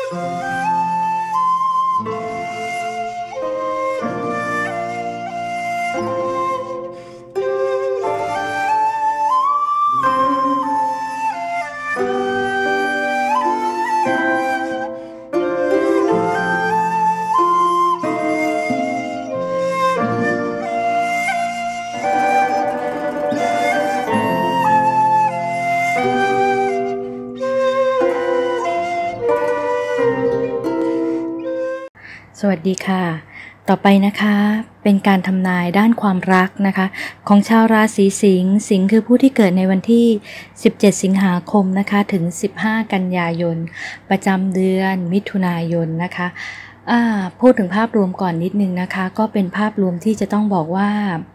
สวัสดีค่ะต่อไปนะคะเป็นการทำนายด้านความรักนะคะของชาวราศีสิงห์สิงห์คือผู้ที่เกิดในวันที่17สิงหาคมนะคะถึง15กันยายนประจำเดือนมิถุนายนนะคะพูดถึงภาพรวมก่อนนิดนึงนะคะก็เป็นภาพรวมที่จะต้องบอกว่า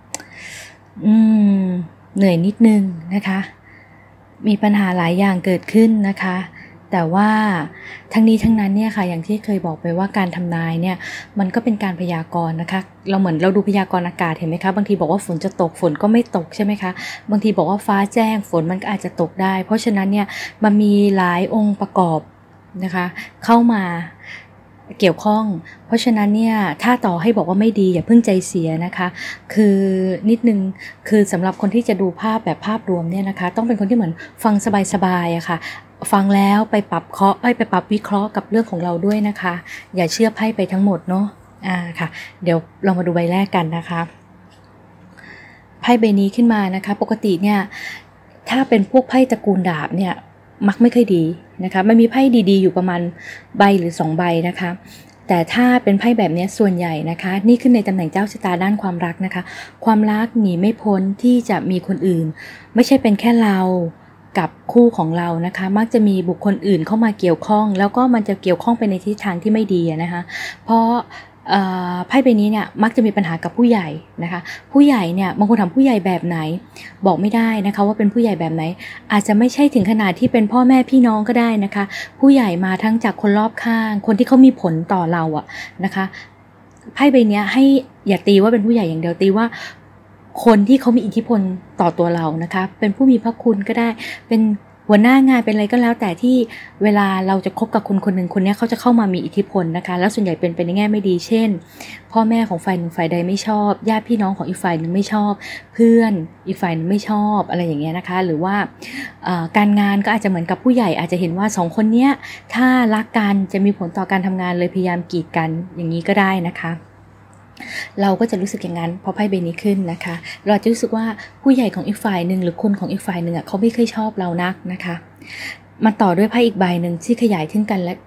เหนื่อยนิดนึงนะคะมีปัญหาหลายอย่างเกิดขึ้นนะคะแต่ว่าทั้งนี้ทั้งนั้นเนี่ยค่ะอย่างที่เคยบอกไปว่าการทำนายเนี่ยมันก็เป็นการพยากรณ์นะคะเราเหมือนเราดูพยากรณ์อากาศเห็นไหมคะบางทีบอกว่าฝนจะตกฝนก็ไม่ตกใช่ไหมคะบางทีบอกว่าฟ้าแจ้งฝนมันก็อาจจะตกได้เพราะฉะนั้นเนี่ยมันมีหลายองค์ประกอบนะคะเข้ามาเกี่ยวข้องเพราะฉะนั้นเนี่ยถ้าต่อให้บอกว่าไม่ดีอย่าเพิ่งใจเสียนะคะคือนิดนึงคือสำหรับคนที่จะดูภาพแบบภาพรวมเนี่ยนะคะต้องเป็นคนที่เหมือนฟังสบายๆอะค่ะฟังแล้วไปปรับวิเคราะห์กับเรื่องของเราด้วยนะคะอย่าเชื่อไพ่ไปทั้งหมดเนาะค่ะเดี๋ยวเรามาดูใบแรกกันนะคะไพ่ใบนี้ขึ้นมานะคะปกติเนี่ยถ้าเป็นพวกไพ่ตระกูลดาบเนี่ยมักไม่ค่อยดีนะคะมันมีไพ่ดีๆอยู่ประมาณใบหรือ2ใบนะคะแต่ถ้าเป็นไพ่แบบนี้ส่วนใหญ่นะคะนี่ขึ้นในตำแหน่งเจ้าชะตาด้านความรักนะคะความรักหนีไม่พ้นที่จะมีคนอื่นไม่ใช่เป็นแค่เรากับคู่ของเรานะคะมักจะมีบุคคลอื่นเข้ามาเกี่ยวข้องแล้วก็มันจะเกี่ยวข้องไปในทิศทางที่ไม่ดีนะคะเพราะไพ่ใบนี้เนี่ยมักจะมีปัญหากับผู้ใหญ่นะคะผู้ใหญ่เนี่ยบางคนถามผู้ใหญ่แบบไหนบอกไม่ได้นะคะว่าเป็นผู้ใหญ่แบบไหนอาจจะไม่ใช่ถึงขนาดที่เป็นพ่อแม่พี่น้องก็ได้นะคะผู้ใหญ่มาทั้งจากคนรอบข้างคนที่เขามีผลต่อเราอะนะคะไพ่ใบนี้ให้อย่าตีว่าเป็นผู้ใหญ่อย่างเดียวตีว่าคนที่เขามีอิทธิพลต่อตัวเรานะคะเป็นผู้มีพระคุณก็ได้เป็นหัวหน้างานเป็นอะไรก็แล้วแต่ที่เวลาเราจะคบกับคนคนหนึ่งคนนี้เขาจะเข้ามามีอิทธิพลนะคะแล้วส่วนใหญ่เป็นไปในแง่ไม่ดีเช่นพ่อแม่ของฝ่ายหนึ่งฝ่ายใดไม่ชอบญาติพี่น้องของอีกฝ่ายหนึ่งไม่ชอบเพื่อนอีกฝ่ายหนึ่งไม่ชอบอะไรอย่างเงี้ยนะคะหรือว่าการงานก็อาจจะเหมือนกับผู้ใหญ่อาจจะเห็นว่าสองคนเนี้ยถ้ารักกันจะมีผลต่อการทำงานเลยพยายามกีดกันอย่างนี้ก็ได้นะคะเราก็จะรู้สึกอย่างนั้นพอไพ่ใบนี้ขึ้นนะคะเราจะรู้สึกว่าผู้ใหญ่ของอีกฝ่ายหนึ่งหรือคนของอีกฝ่ายหนึ่งเขาไม่เคยชอบเรานักนะคะมาต่อด้วยไพ่อีกใบหนึ่งที่ขยายซึ่งกันและ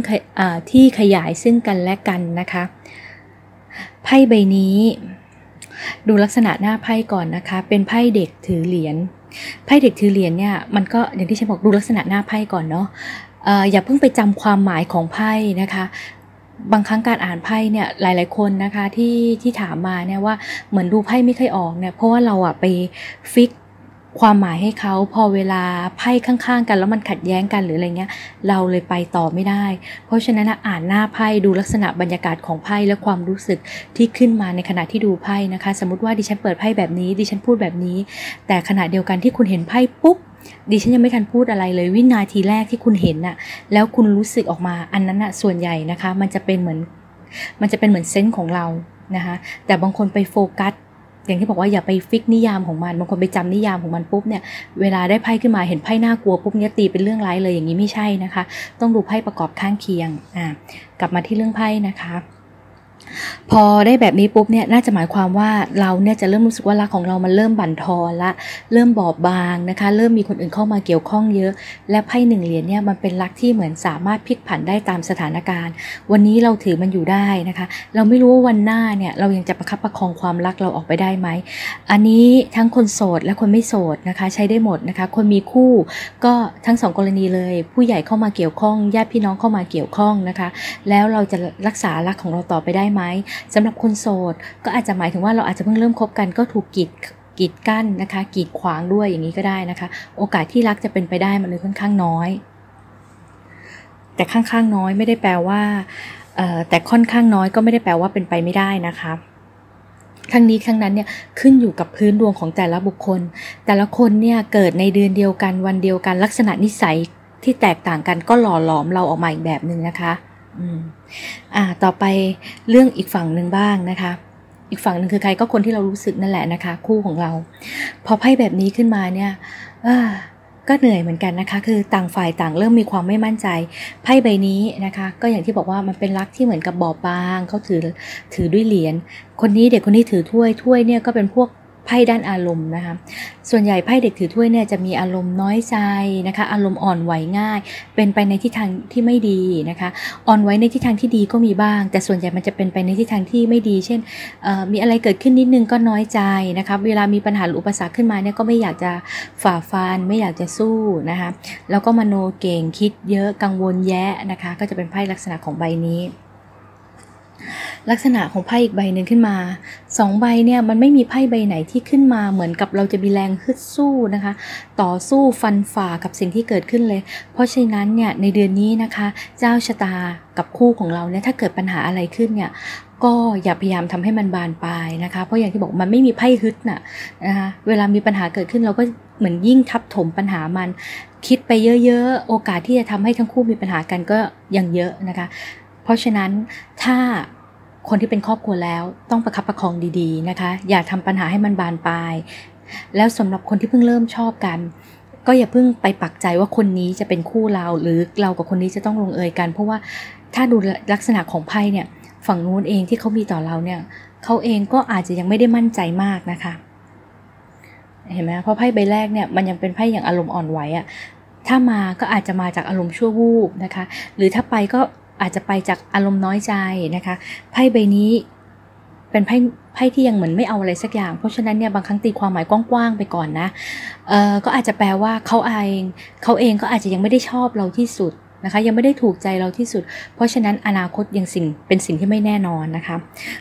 กันนะคะไพ่ใบนี้ดูลักษณะหน้าไพ่ก่อนนะคะเป็นไพ่เด็กถือเหรียญไพ่เด็กถือเหรียญเนี่ยมันก็อย่างที่ฉันบอกดูลักษณะหน้าไพ่ก่อนเนาะอย่าเพิ่งไปจำความหมายของไพ่นะคะบางครั้งการอ่านไพ่เนี่ยหลายๆคนนะคะที่ถามมาเนี่ยว่าเหมือนดูไพ่ไม่ค่อยออกเนี่ยเพราะว่าเราไปฟิกความหมายให้เขาพอเวลาไพ่ข้างๆกันแล้วมันขัดแย้งกันหรืออะไรเงี้ยเราเลยไปต่อไม่ได้เพราะฉะนั้นอ่านหน้าไพ่ดูลักษณะบรรยากาศของไพ่และความรู้สึกที่ขึ้นมาในขณะที่ดูไพ่นะคะสมมติว่าดิฉันเปิดไพ่แบบนี้ดิฉันพูดแบบนี้แต่ขณะเดียวกันที่คุณเห็นไพ่ปุ๊บดิฉันยังไม่ทันพูดอะไรเลยวินาทีแรกที่คุณเห็นแล้วคุณรู้สึกออกมาอันนั้นส่วนใหญ่นะคะมันจะเป็นเหมือนเซนส์ของเรานะคะแต่บางคนไปโฟกัสอย่างที่บอกว่าอย่าไปฟิกนิยามของมันบางคนไปจำนิยามของมันปุ๊บเนี่ยเวลาได้ไพ่ขึ้นมาเห็นไพ่น่ากลัวปุ๊บเนี่ยตีเป็นเรื่องร้ายเลยอย่างนี้ไม่ใช่นะคะต้องดูไพ่ประกอบข้างเคียงกลับมาที่เรื่องไพ่นะคะพอได้แบบนี้ปุ๊บเนี่ยน่าจะหมายความว่าเราเนี่ยจะเริ่มรู้สึกว่ารักของเรามันเริ่มบั่นทอนละเริ่มบอบบางนะคะเริ่มมีคนอื่นเข้ามาเกี่ยวข้องเยอะและไพ่หนึ่งเหรียญเนี่ยมันเป็นรักที่เหมือนสามารถพลิกผันได้ตามสถานการณ์วันนี้เราถือมันอยู่ได้นะคะเราไม่รู้ว่าวันหน้าเนี่ยเรายังจะประคับประคองความรักเราออกไปได้ไหมอันนี้ทั้งคนโสดและคนไม่โสดนะคะใช้ได้หมดนะคะคนมีคู่ก็ทั้งสองกรณีเลยผู้ใหญ่เข้ามาเกี่ยวข้องญาติพี่น้องเข้ามาเกี่ยวข้องนะคะแล้วเราจะรักษารักของเราต่อไปได้ไหมสำหรับคนโสดก็อาจจะหมายถึงว่าเราอาจจะเพิ่งเริ่มคบกันก็ถูกกีดกั้นนะคะกีดขวางด้วยอย่างนี้ก็ได้นะคะโอกาสที่รักจะเป็นไปได้มันเลยค่อนข้างน้อยแต่ค่อนข้างน้อยไม่ได้แปลว่าแต่ค่อนข้างน้อยก็ไม่ได้แปลว่าเป็นไปไม่ได้นะคะทั้งนี้ทั้งนั้นเนี่ยขึ้นอยู่กับพื้นดวงของแต่ละบุคคลแต่ละคนเนี่ยเกิดในเดือนเดียวกันวันเดียวกันลักษณะนิสัยที่แตกต่างกันก็หล่อหลอมเราออกมาอีกแบบหนึ่งนะคะต่อไปเรื่องอีกฝั่งหนึ่งบ้างนะคะอีกฝั่งหนึ่งคือใครก็คนที่เรารู้สึกนั่นแหละนะคะคู่ของเราพอไพ่แบบนี้ขึ้นมาเนี่ยก็เหนื่อยเหมือนกันนะคะคือต่างฝ่ายต่างเริ่มมีความไม่มั่นใจไพ่ใบนี้นะคะก็อย่างที่บอกว่ามันเป็นรักที่เหมือนกับบอบบางเขาถือด้วยเหรียญคนนี้เด็กคนนี้ถือถ้วยเนี่ยก็เป็นพวกไพ่ด้านอารมณ์นะคะส่วนใหญ่ไพ่เด็กถือถ้วยเนี่ยจะมีอารมณ์น้อยใจนะคะอารมณ์อ่อนไหวง่ายเป็นไปในทิศทางที่ไม่ดีนะคะอ่อนไหวในทิศทางที่ดีก็มีบ้างแต่ส่วนใหญ่มันจะเป็นไปในทิศทางที่ไม่ดีเช่นมีอะไรเกิดขึ้นนิดนึงก็น้อยใจนะคะเวลามีปัญหาหรืออุปสรรคขึ้นมาเนี่ยก็ไม่อยากจะฝ่าฟันไม่อยากจะสู้นะคะแล้วก็มโนเก่งคิดเยอะกังวลแยะนะคะก็จะเป็นไพ่ลักษณะของใบนี้ลักษณะของไพ่อีกใบหนึ่งขึ้นมา2ใบเนี่ยมันไม่มีไพ่ใบไหนที่ขึ้นมาเหมือนกับเราจะมีแรงฮึดสู้นะคะต่อสู้ฟันฝ่ากับสิ่งที่เกิดขึ้นเลยเพราะฉะนั้นเนี่ยในเดือนนี้นะคะเจ้าชะตากับคู่ของเราเนี่ยถ้าเกิดปัญหาอะไรขึ้นเนี่ยก็อย่าพยายามทำให้มันบานปลายนะคะเพราะอย่างที่บอกมันไม่มีไพ่ฮึดนะคะเวลามีปัญหาเกิดขึ้นเราก็เหมือนยิ่งทับถมปัญหามันคิดไปเยอะๆโอกาสที่จะทำให้ทั้งคู่มีปัญหากันก็ยังเยอะนะคะเพราะฉะนั้นถ้าคนที่เป็นครอบครัวแล้วต้องประคับประคองดีๆนะคะอย่าทำปัญหาให้มันบานปลายแล้วสำหรับคนที่เพิ่งเริ่มชอบกันก็อย่าเพิ่งไปปักใจว่าคนนี้จะเป็นคู่เราหรือเรากับคนนี้จะต้องลงเอยกันเพราะว่าถ้าดูลักษณะของไพ่เนี่ยฝั่งนู้นเองที่เขามีต่อเราเนี่ยเขาเองก็อาจจะยังไม่ได้มั่นใจมากนะคะเห็นไหมเพราะไพ่ใบแรกเนี่ยมันยังเป็นไพ่อย่างอารมณ์อ่อนไหวอะถ้ามาก็อาจจะมาจากอารมณ์ชั่ววูบนะคะหรือถ้าไปก็อาจจะไปจากอารมณ์น้อยใจนะคะไพ่ใบนี้เป็นไพ่ที่ยังเหมือนไม่เอาอะไรสักอย่างเพราะฉะนั้นเนี่ยบางครั้งตีความหมายกว้างๆไปก่อนนะก็อาจจะแปลว่าเขาเองก็อาจจะยังไม่ได้ชอบเราที่สุดนะคะยังไม่ได้ถูกใจเราที่สุดเพราะฉะนั้นอนาคตยังเป็นสิ่งที่ไม่แน่นอนนะคะ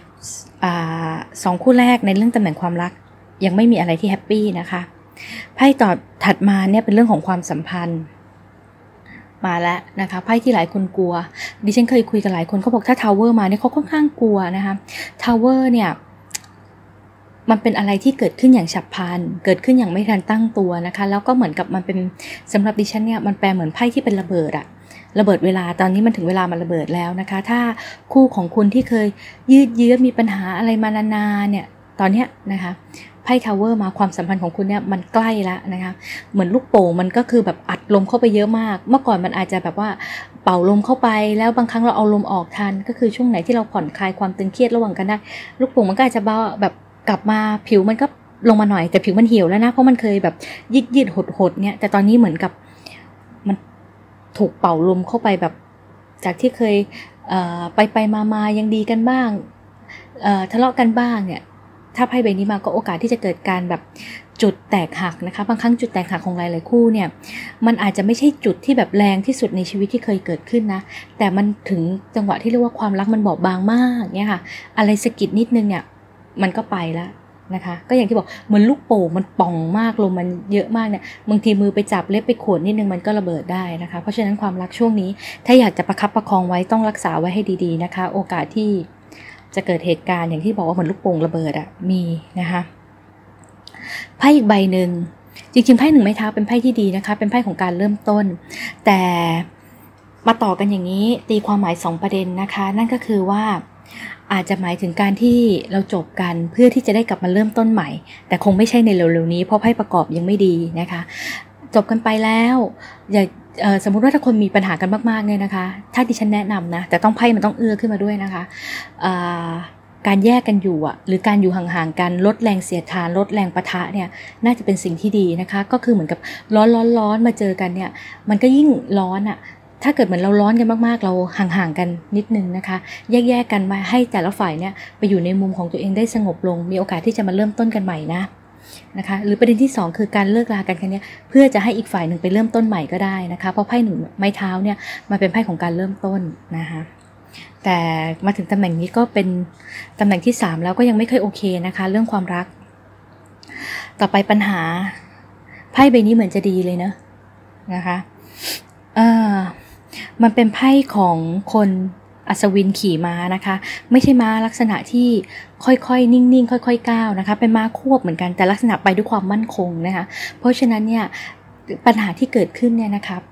2คู่แรกในเรื่องตำแหน่งความรักยังไม่มีอะไรที่แฮปปี้นะคะไพ่ต่อถัดมาเนี่ยเป็นเรื่องของความสัมพันธ์มาแล้วนะคะไพ่ที่หลายคนกลัวดิฉันเคยคุยกับหลายคนเขาบอกถ้าทาวเวอร์มาเนี่ยเขาค่อนข้างกลัวนะคะทาวเวอร์เนี่ยมันเป็นอะไรที่เกิดขึ้นอย่างฉับพลันเกิดขึ้นอย่างไม่ทันตั้งตัวนะคะแล้วก็เหมือนกับมันเป็นสำหรับดิฉันเนี่ยมันแปลเหมือนไพ่ที่เป็นระเบิดอะระเบิดเวลาตอนนี้มันถึงเวลามันระเบิดแล้วนะคะถ้าคู่ของคุณที่เคยยืดเยื้อมีปัญหาอะไรมานานๆเนี่ยตอนเนี้ยนะคะไพ่ทาวเวอร์มาความสัมพันธ์ของคุณเนี่ยมันใกล้แล้วนะคะเหมือนลูกโป่งมันก็คือแบบอัดลมเข้าไปเยอะมากเมื่อก่อนมันอาจจะแบบว่าเป่าลมเข้าไปแล้วบางครั้งเราเอาลมออกทันก็คือช่วงไหนที่เราผ่อนคลายความตึงเครียดระหว่างกันได้ลูกโป่งมันก็อาจจะแบบกลับมาผิวมันก็ลงมาหน่อยแต่ผิวมันเหี่ยวแล้วนะเพราะมันเคยแบบยืดหดเนี่ยแต่ตอนนี้เหมือนกับมันถูกเป่าลมเข้าไปแบบจากที่เคยไปมายังดีกันบ้างทะเลาะกันบ้างเนี่ยถ้าไพ่ใบนี้มาก็โอกาสที่จะเกิดการแบบจุดแตกหักนะคะบางครั้งจุดแตกหักของหลายๆคู่เนี่ยมันอาจจะไม่ใช่จุดที่แบบแรงที่สุดในชีวิตที่เคยเกิดขึ้นนะแต่มันถึงจังหวะที่เรียกว่าความรักมันบอบบางมากเนี่ยค่ะอะไรสะกิดนิดนึงเนี่ยมันก็ไปแล้วนะคะก็อย่างที่บอกเหมือนลูกโป่งมันป่องมากลมมันเยอะมากเนี่ยบางทีมือไปจับเล็บไปขวนนิดนึงมันก็ระเบิดได้นะคะเพราะฉะนั้นความรักช่วงนี้ถ้าอยากจะประคับประคองไว้ต้องรักษาไว้ให้ดีๆนะคะโอกาสที่จะเกิดเหตุการณ์อย่างที่บอกว่าเหมือนลูกโป่งระเบิดอะมีนะคะไพ่อีกใบหนึ่งจริงๆไพ่หนึ่งไม้เท้าเป็นไพ่ที่ดีนะคะเป็นไพ่ของการเริ่มต้นแต่มาต่อกันอย่างนี้ตีความหมาย2ประเด็นนะคะนั่นก็คือว่าอาจจะหมายถึงการที่เราจบกันเพื่อที่จะได้กลับมาเริ่มต้นใหม่แต่คงไม่ใช่ในเร็วๆนี้เพราะไพ่ประกอบยังไม่ดีนะคะจบกันไปแล้วอย่าสมมุติว่าถ้าคนมีปัญหากันมากๆเนี่ยนะคะถ้าดิฉันแนะนำนะแต่ต้องไพ่มันต้องเอื้อขึ้นมาด้วยนะคะการแยกกันอยู่หรือการอยู่ห่างๆกันลดแรงเสียดทานลดแรงปะทะเนี่ยน่าจะเป็นสิ่งที่ดีนะคะก็คือเหมือนกับร้อนมาเจอกันเนี่ยมันก็ยิ่งร้อนถ้าเกิดเหมือนเราร้อนกันมากๆเราห่างๆกันนิดนึงนะคะแยกกันมาให้แต่ละฝ่ายเนี่ยไปอยู่ในมุมของตัวเองได้สงบลงมีโอกาสที่จะมาเริ่มต้นกันใหม่นะคะหรือประเด็นที่2คือการเลิกลากันครั้งนี้เพื่อจะให้อีกฝ่ายหนึ่งไปเริ่มต้นใหม่ก็ได้นะคะเพราะไพ่หนึ่งไม้เท้าเนี่ยมันเป็นไพ่ของการเริ่มต้นนะคะแต่มาถึงตำแหน่งนี้ก็เป็นตำแหน่งที่3แล้วก็ยังไม่ค่อยโอเคนะคะเรื่องความรักต่อไปปัญหาไพ่ใบนี้เหมือนจะดีเลยนะคะมันเป็นไพ่ของคนอัศวินขี่ม้านะคะไม่ใช่ม้าลักษณะที่ค่อยๆนิ่งๆค่อยๆก้าวนะคะเป็นม้าควบเหมือนกันแต่ลักษณะไปด้วยความมั่นคงนะคะเพราะฉะนั้นเนี่ยปัญหาที่เกิดขึ้นเนี่ยนะคะ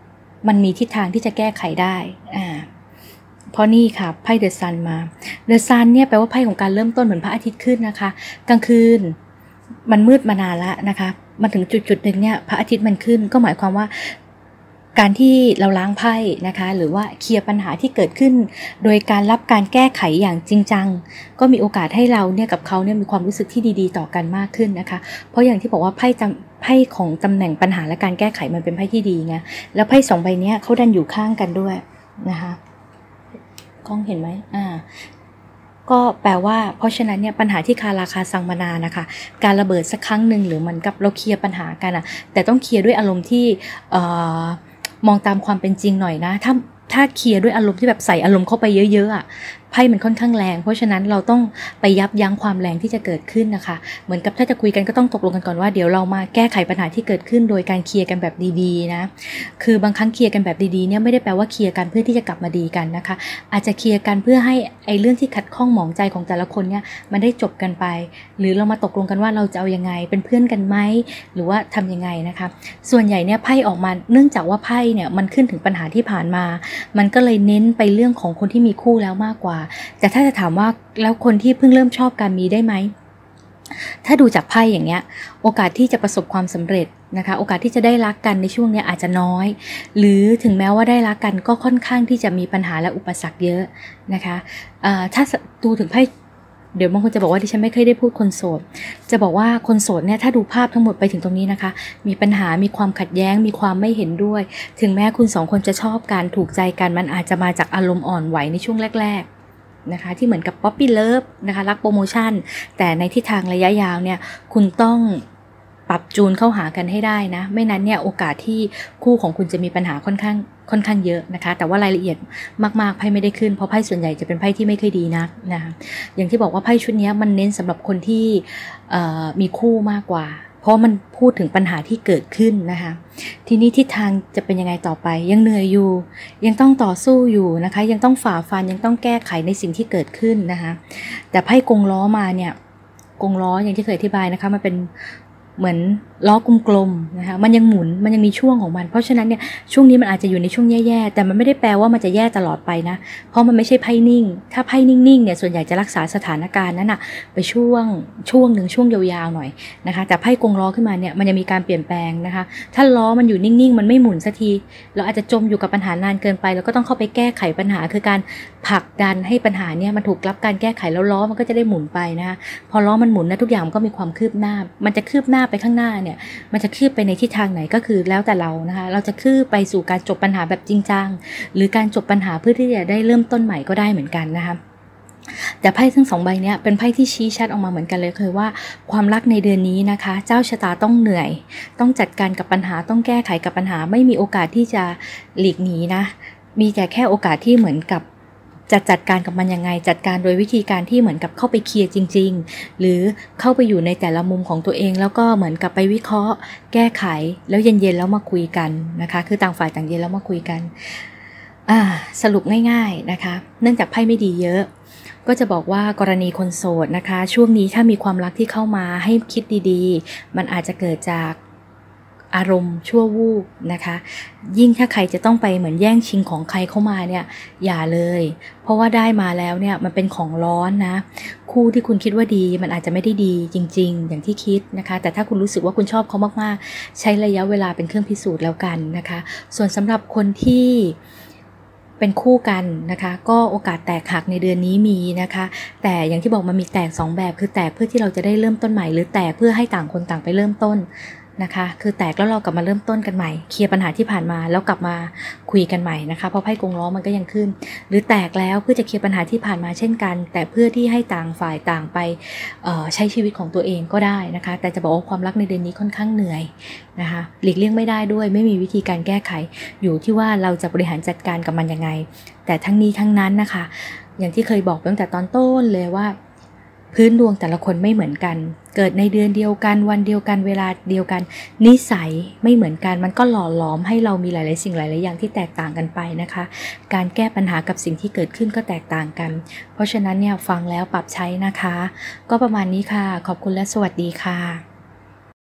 มันมีทิศทางที่จะแก้ไขได้เพราะนี่ค่ะไพ่เดอะซันมาเดอะซันเนี่ยแปลว่าไพ่ของการเริ่มต้นเหมือนพระอาทิตย์ขึ้นนะคะกลางคืนมันมืดมานานแล้วนะคะมาถึงจุดหนึ่งเนี่ยพระอาทิตย์มันขึ้นก็หมายความว่าการที่เราล้างไพ่นะคะหรือว่าเคลียร์ปัญหาที่เกิดขึ้นโดยการรับการแก้ไขอย่างจริงจังก็มีโอกาสให้เราเนี่ยกับเขาเนี่ยมีความรู้สึกที่ดีๆต่อกันมากขึ้นนะคะเพราะอย่างที่บอกว่าไพ่ของตำแหน่งปัญหาและการแก้ไขมันเป็นไพ่ที่ดีไงแล้วไพ่2 ใบนี้เขาดันอยู่ข้างกันด้วยนะคะกล้องเห็นไหมก็แปลว่าเพราะฉะนั้นเนี่ยปัญหาที่คาราคาซังมานานนะคะการระเบิดสักครั้งหนึ่งหรือเหมือนกับเราเคลียร์ปัญหากันแต่ต้องเคลียร์ด้วยอารมณ์ที่มองตามความเป็นจริงหน่อยนะถ้าเคลียร์ด้วยอารมณ์ที่แบบใส่อารมณ์เข้าไปเยอะๆไพ่มันค่อนข้างแรงเพราะฉะนั้นเราต้องไปยับยั้งความแรงที่จะเกิดขึ้นนะคะเหมือนกับถ้าจะคุยกันก็ต้องตกลงกันก่อนว่าเดี๋ยวเรามาแก้ไขปัญหาที่เกิดขึ้นโดยการเคลียร์กันแบบดีๆนะคือบางครั้งเคลียร์กันแบบดีๆเนี่ยไม่ได้แปลว่าเคลียร์กันเพื่อที่จะกลับมาดีกันนะคะอาจจะเคลียร์กันเพื่อให้เรื่องที่ขัดข้องหมองใจของแต่ละคนเนี่ยมันได้จบกันไปหรือเรามาตกลงกันว่าเราจะเอายังไงเป็นเพื่อนกันไหมหรือว่าทำยังไงนะคะส่วนใหญ่เนี่ยไพ่ออกมาเนื่องจากว่าไพ่เนี่ยมันขึ้นถึงปัญหาที่ผ่านมามันก็เลยเน้นไปเรื่องของคนที่มีคู่แล้วมากกว่าแต่ถ้าจะถามว่าแล้วคนที่เพิ่งเริ่มชอบกันมีได้ไหมถ้าดูจากไพ่อย่างเงี้ยโอกาสที่จะประสบความสำเร็จนะคะโอกาสที่จะได้รักกันในช่วงนี้อาจจะน้อยหรือถึงแม้ว่าได้รักกันก็ค่อนข้างที่จะมีปัญหาและอุปสรรคเยอะนะคะถ้าดูถึงไพ่เดี๋ยวบางคนจะบอกว่าดิฉันไม่เคยได้พูดคนโสดจะบอกว่าคนโสดเนี่ยถ้าดูภาพทั้งหมดไปถึงตรงนี้นะคะมีปัญหามีความขัดแย้งมีความไม่เห็นด้วยถึงแม้คุณ2 คนจะชอบกันถูกใจกันมันอาจจะมาจากอารมณ์อ่อนไหวในช่วงแรกๆนะคะที่เหมือนกับป๊อปปี้เลิฟนะคะรักโปรโมชั่นแต่ในทิศทางระยะยาวเนี่ยคุณต้องปรับจูนเข้าหากันให้ได้นะไม่นั้นเนี่ยโอกาสที่คู่ของคุณจะมีปัญหาค่อนข้างเยอะนะคะแต่ว่ารายละเอียดมากๆไพ่ไม่ได้ขึ้นเพราะไพ่ส่วนใหญ่จะเป็นไพ่ที่ไม่ค่อยดีนักนะคะอย่างที่บอกว่าไพ่ชุดนี้มันเน้นสำหรับคนที่มีคู่มากกว่าเพราะมันพูดถึงปัญหาที่เกิดขึ้นนะคะทีนี้ทิศทางจะเป็นยังไงต่อไปยังเหนื่อยอยู่ยังต้องต่อสู้อยู่นะคะยังต้องฝ่าฟันยังต้องแก้ไขในสิ่งที่เกิดขึ้นนะคะแต่ไพ่กงล้อมาเนี่ยกงล้ออย่างที่เคยอธิบายนะคะมันเป็นเหมือนล้อกลมๆนะคะมันยังหมุนมันยังมีช่วงของมันเพราะฉะนั้นเนี่ยช่วงนี้มันอาจจะอยู่ในช่วงแย่ๆแต่มันไม่ได้แปลว่ามันจะแย่ตลอดไปนะเพราะมันไม่ใช่ไพ่นิ่งถ้าไพ่นิ่งๆเนี่ยส่วนใหญ่จะรักษาสถานการณ์นั้นไปช่วงหนึ่งช่วงยาวๆหน่อยนะคะแต่ไพ่กงล้อขึ้นมาเนี่ยมันยังมีการเปลี่ยนแปลงนะคะถ้าล้อมันอยู่นิ่งๆมันไม่หมุนสักทีเราอาจจะจมอยู่กับปัญหานานเกินไปแล้วก็ต้องเข้าไปแก้ไขปัญหาคือการผลักดันให้ปัญหาเนี่ยมันถูกรับการแก้ไขแล้วล้อมันก็จะได้หมุนไปนะคะพอล้อมันหมุนนะทุกอย่างมันก็มีความคืบหน้ามันจะคืบหน้าไปข้างหน้าเนี่ยมันจะคืบไปในทิศทางไหนก็คือแล้วแต่เรานะคะเราจะคืบไปสู่การจบปัญหาแบบจริงจังหรือการจบปัญหาเพื่อที่จะได้เริ่มต้นใหม่ก็ได้เหมือนกันนะคะแต่ไพ่ทั้ง2 ใบนี้เป็นไพ่ที่ชี้ชัดออกมาเหมือนกันเลยคือว่าความรักในเดือนนี้นะคะเจ้าชะตาต้องเหนื่อยต้องจัดการกับปัญหาต้องแก้ไขกับปัญหาไม่มีโอกาสที่จะหลีกหนีนะมีแต่แค่โอกาสที่เหมือนกับจัดการกับมันยังไงจัดการโดยวิธีการที่เหมือนกับเข้าไปเคลียร์จริงๆหรือเข้าไปอยู่ในแต่ละมุมของตัวเองแล้วก็เหมือนกับไปวิเคราะห์แก้ไขแล้วเย็นๆแล้วมาคุยกันนะคะคือต่างฝ่ายต่างเย็นแล้วมาคุยกันสรุปง่ายๆนะคะเนื่องจากไพ่ไม่ดีเยอะก็จะบอกว่ากรณีคนโสดนะคะช่วงนี้ถ้ามีความรักที่เข้ามาให้คิดดีๆมันอาจจะเกิดจากอารมณ์ชั่ววูบนะคะยิ่งถ้าใครจะต้องไปเหมือนแย่งชิงของใครเข้ามาเนี่ยอย่าเลยเพราะว่าได้มาแล้วเนี่ยมันเป็นของร้อนนะคู่ที่คุณคิดว่าดีมันอาจจะไม่ได้ดีจริงๆอย่างที่คิดนะคะแต่ถ้าคุณรู้สึกว่าคุณชอบเขามากๆใช้ระยะเวลาเป็นเครื่องพิสูจน์แล้วกันนะคะส่วนสำหรับคนที่เป็นคู่กันนะคะก็โอกาสแตกหักในเดือนนี้มีนะคะแต่อย่างที่บอกมันมีแตก2 แบบคือแตกเพื่อที่เราจะได้เริ่มต้นใหม่หรือแตกเพื่อให้ต่างคนต่างไปเริ่มต้นนะคะคือแตกแล้วเรากลับมาเริ่มต้นกันใหม่เคลียร์ปัญหาที่ผ่านมาแล้วกลับมาคุยกันใหม่นะคะเพราะไพ่กงล้อมันก็ยังขึ้นหรือแตกแล้วเพื่อจะเคลียร์ปัญหาที่ผ่านมาเช่นกันแต่เพื่อที่ให้ต่างฝ่ายต่างไปใช้ชีวิตของตัวเองก็ได้นะคะแต่จะบอกว่าความรักในเดือนนี้ค่อนข้างเหนื่อยนะคะหลีกเลี่ยงไม่ได้ด้วยไม่มีวิธีการแก้ไขอยู่ที่ว่าเราจะบริหารจัดการกับมันยังไงแต่ทั้งนี้ทั้งนั้นนะคะอย่างที่เคยบอกตั้งแต่ตอนต้นเลยว่าพื้นดวงแต่ละคนไม่เหมือนกันเกิดในเดือนเดียวกันวันเดียวกันเวลาเดียวกันนิสัยไม่เหมือนกันมันก็หล่อหลอมให้เรามีหลายๆสิ่งหลายๆอย่างที่แตกต่างกันไปนะคะการแก้ปัญหากับสิ่งที่เกิดขึ้นก็แตกต่างกันเพราะฉะนั้นเนี่ยฟังแล้วปรับใช้นะคะก็ประมาณนี้ค่ะขอบคุณและสวัสดีค่ะ